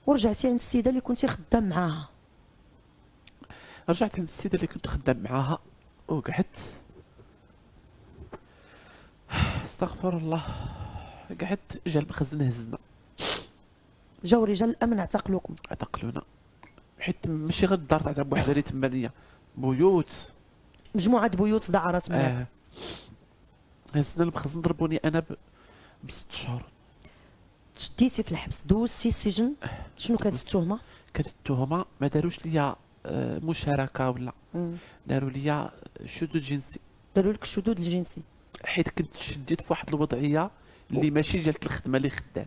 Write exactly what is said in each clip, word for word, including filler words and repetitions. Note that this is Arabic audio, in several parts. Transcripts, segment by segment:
ورجعتي عند السيده اللي كنتي خدام معاها. رجعت عند السيده اللي كنت خدام معاها وقعدت، استغفر الله، قعدت جا المخزن هزنا، جاو رجال الامن اعتقلوكم. اعتقلونا حيت ماشي غير الدار تاع بوحده اللي تمانيه بيوت، مجموعه بيوت دعرات معاك. اه هزنا المخزن، ضربوني انا ب... بست شهور. تشديتي في الحبس، دوزتي السجن. شنو كانت التهمه؟ كانت التهمه ما داروش ليا آه مشاركه ولا مم. داروا ليا شذوذ جنسي. داروا لك الشذوذ الجنسي حيت كنت شديت في واحد الوضعيه اللي ماشي ديال الخدمه اللي خدام.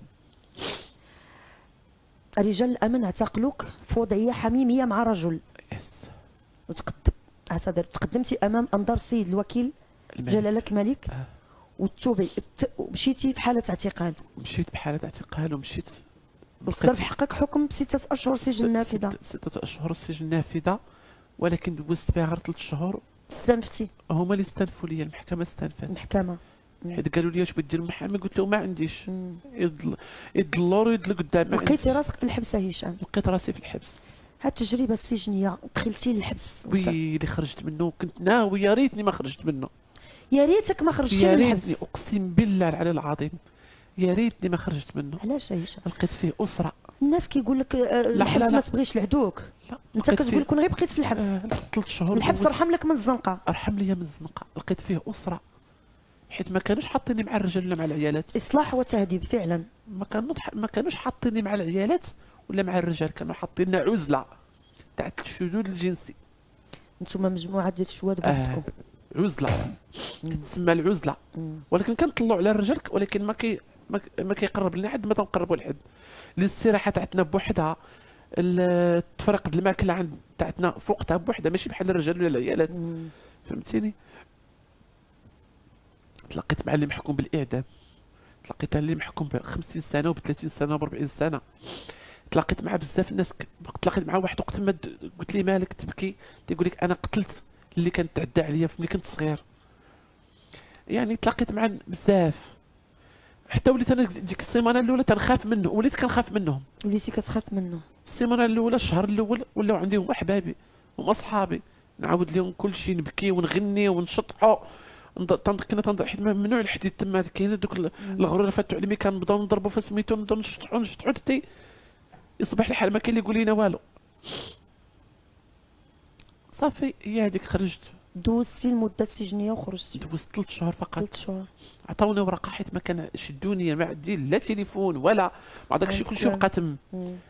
رجال الامن اعتقلوك في وضعيه حميميه مع رجل. يس. وتقدم اعتذر تقدمتي امام انظار السيد الوكيل الملك. جلاله الملك. آه. وتوبي مشيتي في حاله اعتقال. مشيت بحاله اعتقال ومشيت وصدر في حقك حكم بستة اشهر سجن نافذه. ستة اشهر سجن نافذه، ولكن دوزت فيها غير ثلاث شهور. استنفتي؟ هما اللي استنفوا لي، المحكمه استنفت. المحكمه حيت قالوا لي واش بغيت دير المحامي، قلت لهم ما عنديش. يضل يضلوا ويضل قدام. لقيتي راسك في الحبس هشام؟ لقيت راسي في الحبس. هاد التجربه السجنيه دخلتي للحبس. وي اللي خرجت منه كنت ناوي يا ريتني ما خرجت منه. يا ريتك ما خرجتي من الحبس. يا ريتني اقسم بالله العلي العظيم، يا ريتني ما خرجت منه. علاش هشام؟ لقيت فيه اسره. الناس كيقول لك الحبس ما تبغيش لعدوك. لا انت كتقول كون غير بقيت في الحبس. آه لا ثلاث شهور. الحبس رحم لك من الزنقه. ارحم ليا من الزنقه. لقيت فيه اسره، حيت ما كانوش حاطيني مع الرجال ولا مع العيالات. اصلاح وتهذيب فعلا. ما كانوا ما كانوش حاطيني مع العيالات ولا مع الرجال، كانوا حاطيننا عزله تاع الشذوذ الجنسي. نتوما مجموعه ديال الشواذ بوحدكم. آه عزله كتسمى العزله. ولكن كنطلعوا على الرجال، ولكن ما كي ما كيقرب لنا حد، ما تنقربوا لحد. الاستراحه تاعتنا بوحدها، التفريق د الماكله عند تاعتنا فوقتها بوحدها، ماشي بحال الرجال ولا العيالات. فهمتيني؟ تلاقيت مع اللي محكوم بالاعدام، تلاقيت اللي محكوم ب خمسين سنه وب ثلاثين سنه وب أربعين سنه. تلاقيت مع بزاف الناس. تلاقيت مع واحد وقت ما قلت لي مالك تبكي، تيقول لك انا قتلت اللي كان تعدى عليا ملي كنت صغير. يعني تلاقيت مع بزاف، حتى وليت انا ديك السيمانه الاولى تنخاف منه، وليت كنخاف منهم. وليتي كتخاف منه؟ السيمانه الاولى الشهر الاول ولاو عندي هما احبابي هما صحابي، نعاود لهم كل شيء، نبكي ونغني ونشطحوا. كنا تنض حيت ممنوع الحديد تما، كاين دوك الغرور فاتوا على مي كنبداو نضربوا في سميتو، نبداو نشطحوا نشطحوا حتى يصبح الحال ما كاين اللي يقول لنا والو. صافي هي هذيك خرجت. دوزتي المده السجنيه وخرجتي؟ دوزت ثلاث شهور فقط. ثلاث شهور. عطاوني ورقه حيت ما كان شدوني، ما عندي لا تليفون ولا ما داكشي كلشي بقى تم.